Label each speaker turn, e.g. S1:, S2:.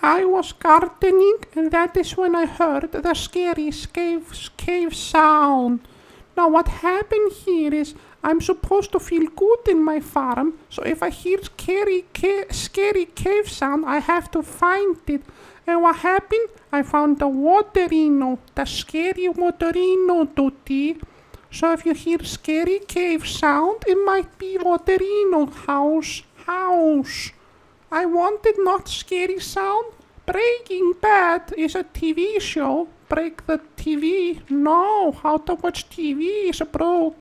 S1: I was gardening, and that is when I heard the scary cave sound. Now what happened here is I'm supposed to feel good in my farm, so if I hear scary cave sound, I have to find it. And what happened? I found the waterino, the scary waterino, Tutti. So if you hear scary cave sound, it might be waterino house. I wanted not scary sound. Breaking Bad is a TV show. Break the TV. No, how to watch TV is broke.